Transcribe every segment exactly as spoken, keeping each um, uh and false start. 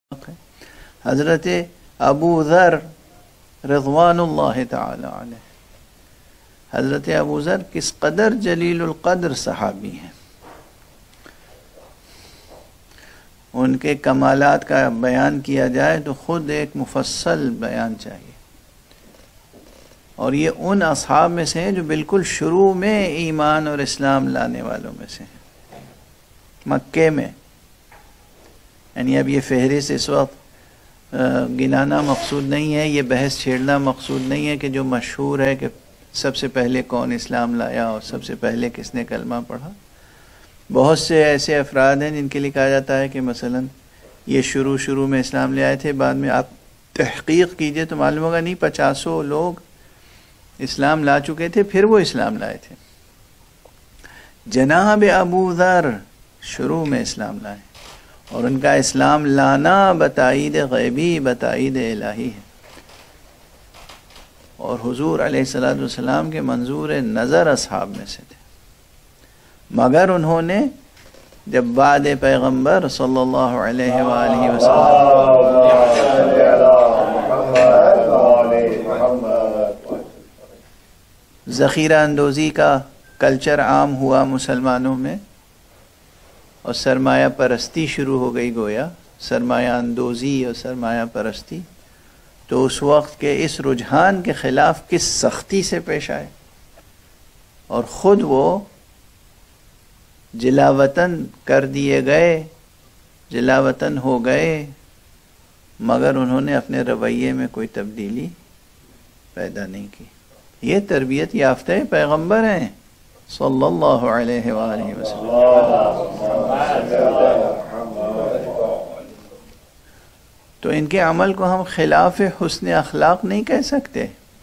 حضرت ابو ذر رضوان اللہ تعالی علیہ، حضرت ابو ذر کس قدر جلیل القدر صحابی ہیں، ان کے کمالات کا بیان کیا جائے تو خود ایک مفصل بیان چاہیے، اور یہ ان اصحاب میں سے ہیں جو بالکل شروع میں ایمان اور اسلام لانے والوں میں سے ہیں مکے میں۔ یعنی اب یہ فہرست اس وقت گنانا مقصود نہیں ہے، یہ بحث چھیڑنا مقصود نہیں ہے کہ جو مشہور ہے کہ سب سے پہلے کون اسلام لایا اور سب سے پہلے کس نے کلمہ پڑھا۔ بہت سے ایسے افراد ہیں جن کے لیے کہا جاتا ہے کہ مثلا یہ شروع شروع میں اسلام لے آئے تھے، بعد میں آپ تحقیق کیجئے تو معلوم ہوگا نہیں، پچاسوں لوگ اسلام لا چکے تھے پھر وہ اسلام لائے تھے۔ جناب ابو ذر شروع میں اسلام لائے، اور ان کا اسلام لانا بتائید غیبی بتائید الہی ہے، اور حضور علیہ الصلوۃ والسلام کے منظور نظر اصحاب میں سے تھے، مگر انہوں نے جب بعد پیغمبر صلی اللہ علیہ وآلہ وسلم ذخیرہ اندوزی کا کلچر عام ہوا مسلمانوں میں اور سرمایہ پرستی شروع ہو گئی، گویا سرمایہ اندوزی اور سرمایہ پرستی، تو اس وقت کے اس رجحان کے خلاف کس سختی سے پیش آئے، اور خود وہ جلا وطن کر دیے گئے، جلا وطن ہو گئے، مگر انہوں نے اپنے رویے میں کوئی تبدیلی پیدا نہیں کی۔ یہ تربیت یافتہ پیغمبر ہیں صلی اللہ علیہ وآلہ وسلم۔ تو ان کے عمل کو ہم خلاف حسن اخلاق نہیں کہہ سکتے،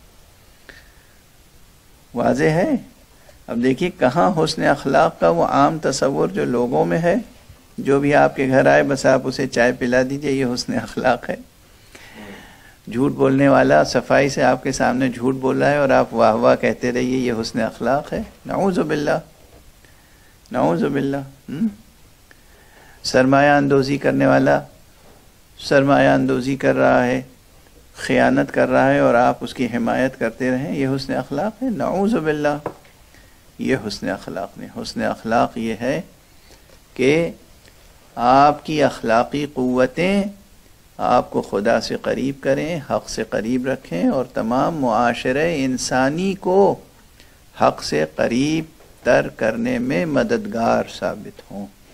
واضح ہے۔ اب دیکھیے کہاں حسن اخلاق کا وہ عام تصور جو لوگوں میں ہے، جو بھی آپ کے گھر آئے بس آپ اسے چائے پلا دیجئے، یہ حسن اخلاق ہے۔ جھوٹ بولنے والا صفائی سے آپ کے سامنے جھوٹ بول رہا ہے اور آپ واہ واہ کہتے رہیے، یہ حسن اخلاق ہے؟ نعوذ باللہ، نعوذ باللہ۔ سرمایہ اندوزی کرنے والا سرمایہ اندوزی کر رہا ہے، خیانت کر رہا ہے، اور آپ اس کی حمایت کرتے رہیں، یہ حسن اخلاق ہے؟ نعوذ باللہ، یہ حسن اخلاق نہیں۔ حسن اخلاق یہ ہے کہ آپ کی اخلاقی قوتیں آپ کو خدا سے قریب کریں، حق سے قریب رکھیں، اور تمام معاشرہ انسانی کو حق سے قریب تر کرنے میں مددگار ثابت ہوں۔